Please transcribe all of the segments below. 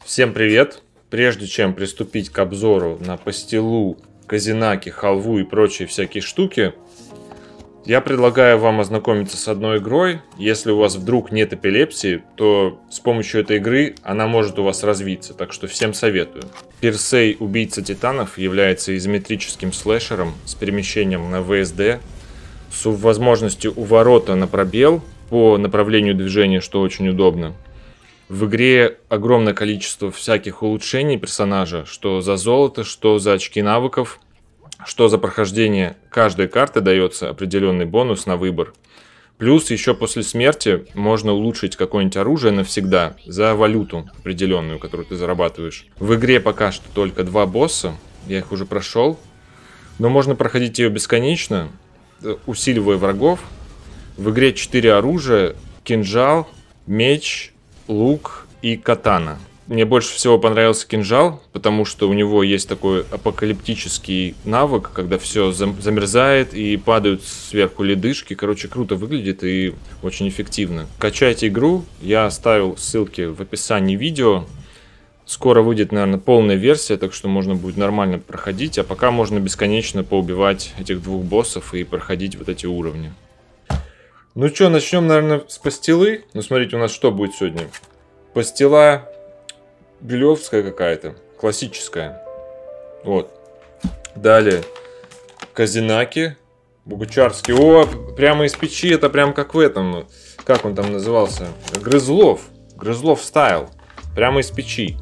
Всем привет! Прежде чем приступить к обзору на пастилу, козинаки, халву и прочие всякие штуки, я предлагаю вам ознакомиться с одной игрой. Если у вас вдруг нет эпилепсии, то с помощью этой игры она может у вас развиться, так что всем советую. Персей Убийца Титанов является изометрическим слэшером с перемещением на ВСД, с возможностью уворота на пробел по направлению движения, что очень удобно. В игре огромное количество всяких улучшений персонажа, что за золото, что за очки навыков, что за прохождение каждой карты дается определенный бонус на выбор. Плюс еще после смерти можно улучшить какое-нибудь оружие навсегда за валюту определенную, которую ты зарабатываешь. В игре пока что только 2 босса, я их уже прошел, но можно проходить ее бесконечно, усиливая врагов. В игре 4 оружия: кинжал, меч, лук и катана. Мне больше всего понравился кинжал, потому что у него есть такой апокалиптический навык, когда все замерзает и падают сверху ледышки. Короче, круто выглядит и очень эффективно. Качайте игру, я оставил ссылки в описании видео. Скоро выйдет, наверное, полная версия, так что можно будет нормально проходить, а пока можно бесконечно поубивать этих 2 боссов и проходить вот эти уровни. Ну что, начнем, наверное, с пастилы. Ну, смотрите, у нас что будет сегодня? Пастила белевская какая-то, классическая. Вот. Далее козинаки, богучарский. О, прямо из печи, это прям как в этом, как он там назывался? Грызлов. Грызлов стайл. Прямо из печи.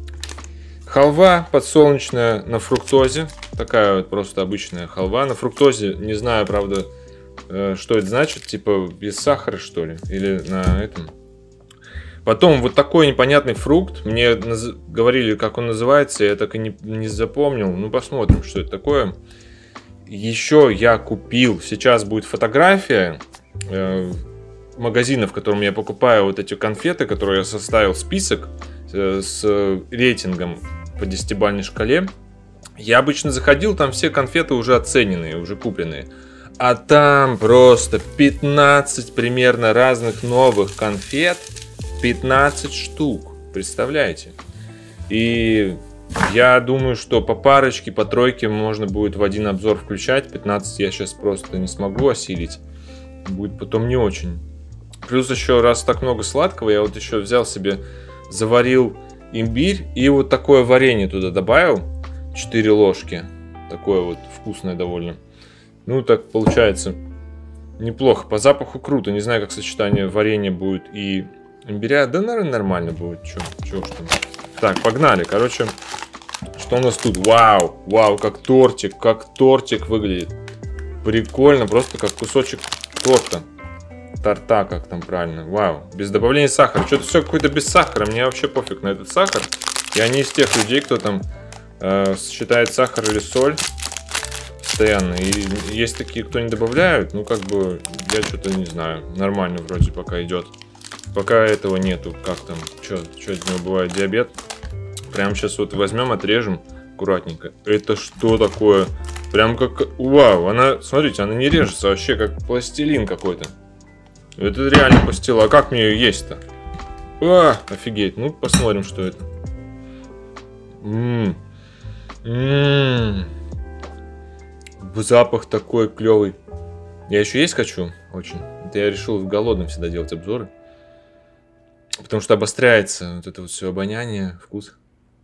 Халва подсолнечная на фруктозе. Такая вот просто обычная халва. На фруктозе, не знаю, правда, что это значит, типа без сахара, что ли, или на этом. Потом вот такой непонятный фрукт, мне говорили, как он называется, я так и не запомнил, ну посмотрим, что это такое. Еще я купил, сейчас будет фотография магазина, в котором я покупаю вот эти конфеты, которые я составил список с рейтингом по 10-бальной шкале. Я обычно заходил, там все конфеты уже оцененные, уже купленные. А там просто 15 примерно разных новых конфет. 15 штук. Представляете? И я думаю, что по парочке, по тройке можно будет в один обзор включать. 15 я сейчас просто не смогу осилить. Будет потом не очень. Плюс еще, раз так много сладкого, я вот еще взял себе, заварил имбирь и вот такое варенье туда добавил. 4 ложки. Такое вот вкусное довольно. Ну, так получается неплохо. По запаху круто. Не знаю, как сочетание варенья будет и имбиря. Да, наверное, нормально будет. Чё уж там. Так, погнали. Короче, что у нас тут? Вау! Вау, как тортик выглядит. Прикольно. Просто как кусочек торта. Торта, как там правильно. Вау. Без добавления сахара. Что-то все какое-то без сахара. Мне вообще пофиг на этот сахар. Я не из тех людей, кто там считает сахар или соль постоянно. И есть такие, кто не добавляют, ну как бы я что-то не знаю, нормально вроде пока идет. Пока этого нету, как там, что от него бывает, диабет. Прямо сейчас вот возьмем, отрежем аккуратненько. Это что такое? Прям как, вау, она, смотрите, она не режется вообще, как пластилин какой-то. Это реально пастила, а как мне ее есть-то? Офигеть, ну посмотрим, что это. Запах такой клевый. Я еще есть хочу очень. Это я решил голодным всегда делать обзоры. Потому что обостряется вот это вот все обоняние, вкус.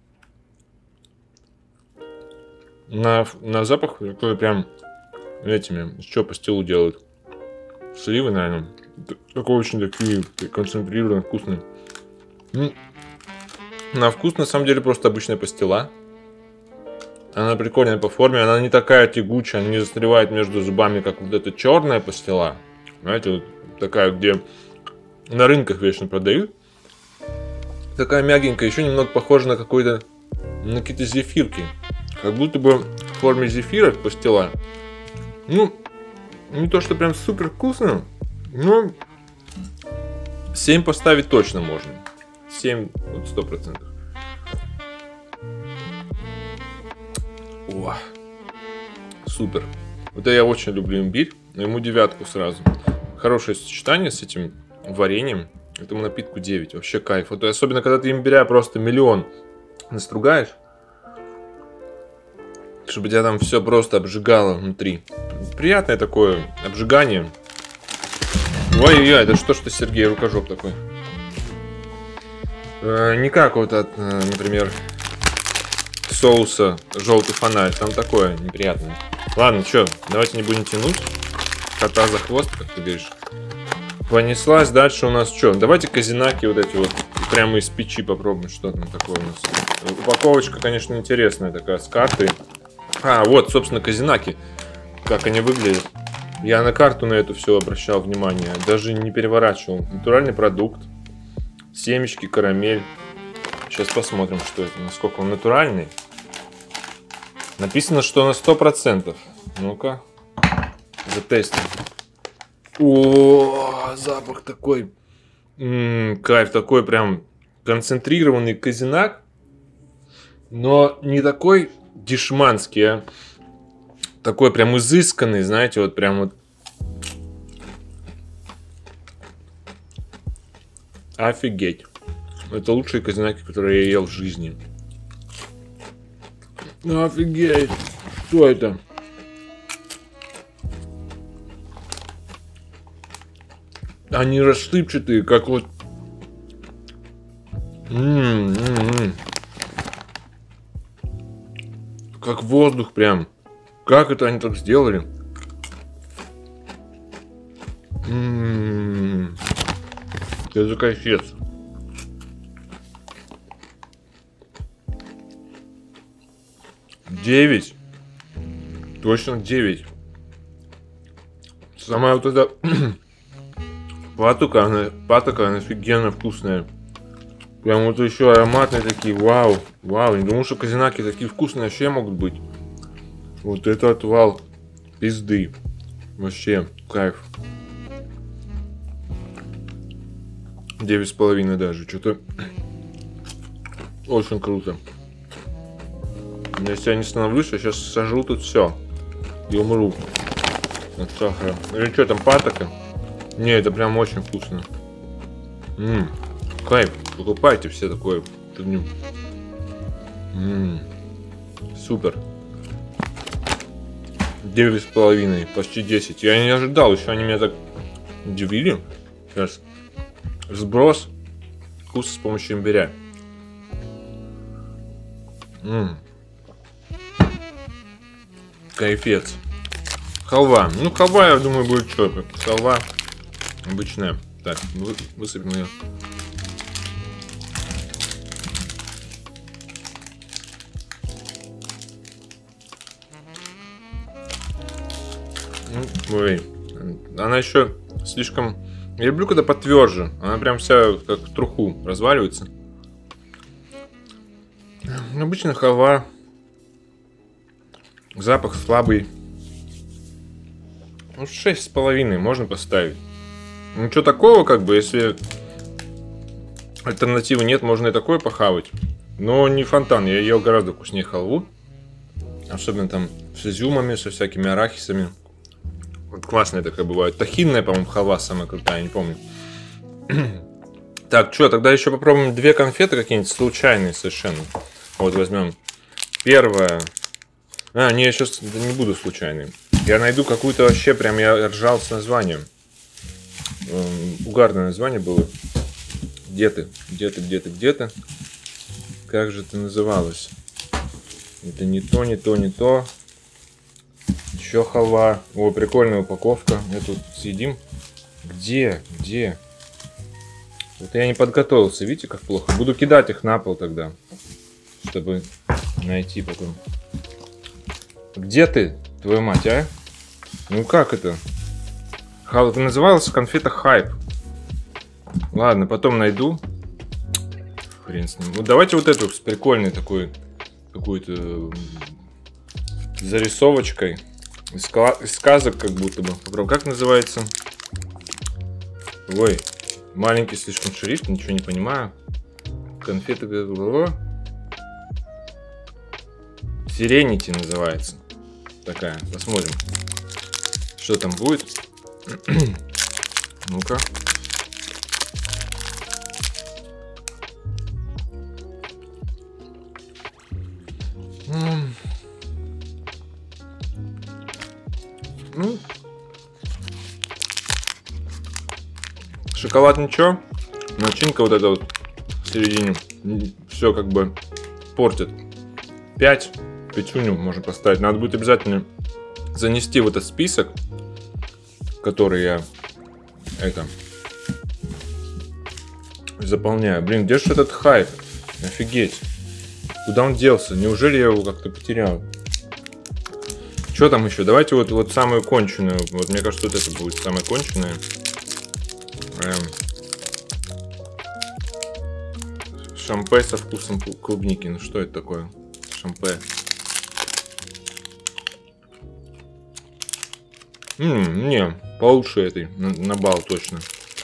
На запах такой прям этими, что пастилу делают. Сливы, наверное. Такой очень такие концентрированные, вкусные. На вкус на самом деле просто обычная пастила. Она прикольная по форме, она не такая тягучая, она не застревает между зубами, как вот эта черная пастила. Знаете, вот такая, где на рынках вечно продают. Такая мягенькая, еще немного похожа на какой-то, на какие-то зефирки. Как будто бы в форме зефира пастила. Ну, не то, что прям супер вкусно, но 7 поставить точно можно. 7, вот 100%. О, супер. Вот я очень люблю имбирь. Ему 9 сразу. Хорошее сочетание с этим вареньем. Этому напитку 9. Вообще кайф. Вот, особенно, когда ты имбиря просто миллион настругаешь. Чтобы тебя там все просто обжигало внутри. Приятное такое обжигание. Ой-ой-ой, это что Сергей рукожоп такой? Не как вот от, например, соуса желтый фонарь. Там такое неприятное. Ладно, что, давайте не будем тянуть. Кота за хвост, как ты говоришь. Понеслась. Дальше у нас что? Давайте казинаки вот эти вот прямо из печи попробуем, что там такое у нас. Упаковочка, конечно, интересная такая, с картой. А, вот, собственно, казинаки. Как они выглядят. Я на карту на это все обращал внимание. Даже не переворачивал. Натуральный продукт. Семечки, карамель. Сейчас посмотрим, что это. Насколько он натуральный. Написано, что на 100%. Ну-ка. Затестим. О, запах такой. Кайф. Такой прям концентрированный казинак. Но не такой дешманский, а такой прям изысканный, знаете, вот прям вот. Офигеть. Это лучшие казинаки, которые я ел в жизни. Офигеть. Что это? Они рассыпчатые, как вот. Как воздух прям. Как это они так сделали? Это кайфец. Девять. Точно 9. Сама вот эта патока, она офигенно вкусная. Прям вот еще ароматные такие. Вау. Вау. Не думал, что казинаки такие вкусные вообще могут быть. Вот это отвал пизды. Вообще кайф. 9,5 даже. Что-то очень круто. Если я не становлюсь, я сейчас сожру тут все. И умру от сахара. Или что там, патока? Не, это прям очень вкусно. Кайф. Покупайте все такое. Супер. 9,5. Почти 10. Я не ожидал. Еще они меня так удивили. Сейчас. Сброс. Вкус с помощью имбиря. Кайфец. Халва. Ну, халва, я думаю, будет что. Халва обычная. Так, высыпем ее. Ой, она еще слишком... Я люблю, когда потверже. Она прям вся как в труху разваливается. Обычно халва. Запах слабый. Ну, 6,5 можно поставить. Ничего такого, как бы, если альтернативы нет, можно и такое похавать. Но не фонтан. Я ел гораздо вкуснее халву. Особенно там с изюмами, со всякими арахисами. Вот классная такая бывает. Тахинная, по-моему, халва самая крутая, не помню. Так, что, тогда еще попробуем две конфеты какие-нибудь случайные совершенно. Вот возьмем. Первая. Не, я сейчас не буду случайным. Я найду какую-то вообще, прям я ржал с названием. Угарное название было. Где ты? Где-то. Как же это называлось? Это не то, не то, не то. Еще халва. О, прикольная упаковка. Мы тут съедим. Где? Вот я не подготовился. Видите, как плохо? Буду кидать их на пол тогда. Чтобы найти потом. Где ты, твою мать, а? Ну как это? Это называлась конфета Хайп. Ладно, потом найду. Хрен с ним. Вот давайте вот эту с прикольной такой какой-то зарисовочкой. Из сказок как будто бы. Попробуем. Как называется? Ой, маленький слишком шрифт, ничего не понимаю. Конфеты. Сиренити называется. Такая. Посмотрим, что там будет. Ну-ка. Ну, шоколад ничего, начинка вот эта вот в середине все как бы портит. 5 пятюню можно поставить. Надо будет обязательно занести в этот список, который я заполняю. Блин, где же этот хайп? Офигеть. Куда он делся? Неужели я его как-то потерял? Что там еще? Давайте вот самую конченую. Вот мне кажется, вот это будет самая конченая. Шампе со вкусом клубники. Ну что это такое? Шампе. Не, получше этой. На балл точно.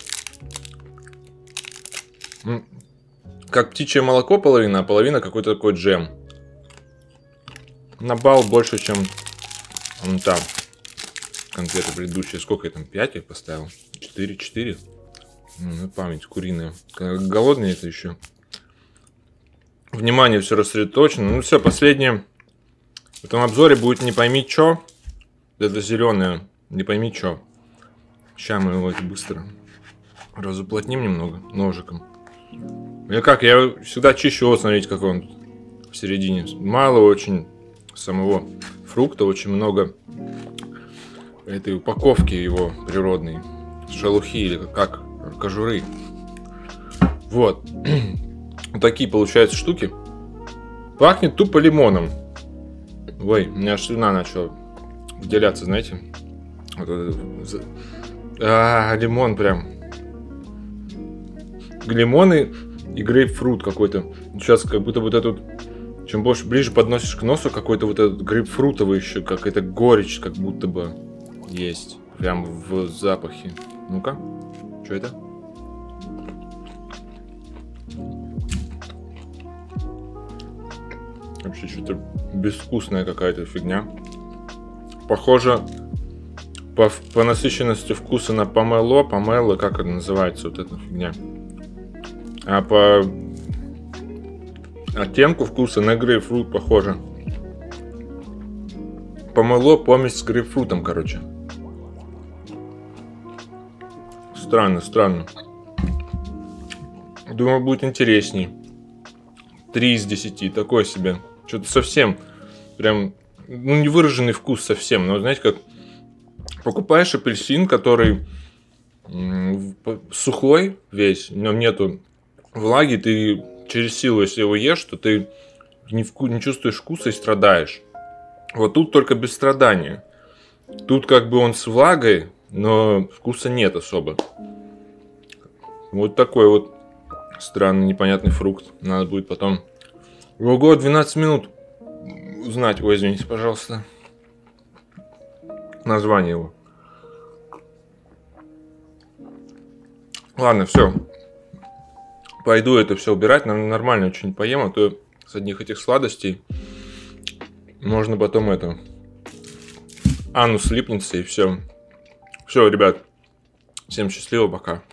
Как птичье молоко половина, а половина какой-то такой джем. На балл больше, чем вон там. Конфеты предыдущие. Сколько я там? 5 я поставил? 4. Память куриная. Голодный это еще. Внимание, все рассредоточено. Ну все, последнее. В этом обзоре будет не пойми чё. Это зеленое. Не пойми чё. Сейчас мы его быстро разуплотним немного ножиком. Я всегда чищу. Вот, смотрите, какой он в середине. Мало очень самого фрукта. Очень много этой упаковки его природной. Шелухи или как кожуры. Вот. Вот такие получаются штуки. Пахнет тупо лимоном. Ой, у меня аж слюна начала выделяться, знаете. Лимон прям. Лимоны и грейпфрут какой-то. Сейчас как будто вот этот, чем больше ближе подносишь к носу, какой-то вот этот грейпфрутовый еще, какая-то горечь, как будто бы есть. Прям в запахе. Ну-ка, что это? Вообще что-то безвкусная какая-то фигня. Похоже по насыщенности вкуса на помело. Помело, как это называется, вот эта фигня. А по оттенку вкуса на грейпфрут похоже. Помело помесь с грейпфрутом, короче. Странно. Думаю, будет интересней. 3 из 10, такое себе. Что-то совсем прям, ну, невыраженный вкус совсем. Но знаете, как покупаешь апельсин, который сухой весь, в нем нету влаги, ты через силу, если его ешь, то ты не чувствуешь вкуса и страдаешь. Вот тут только без страдания. Тут как бы он с влагой, но вкуса нет особо. Вот такой вот странный, непонятный фрукт. Надо будет потом... Ого, 12 минут узнать. Ой, извините, пожалуйста. Название его. Ладно, все. Пойду это все убирать. Нормально очень поем, а то с одних этих сладостей можно потом это... анус липнется и все. Все, ребят. Всем счастливо, пока.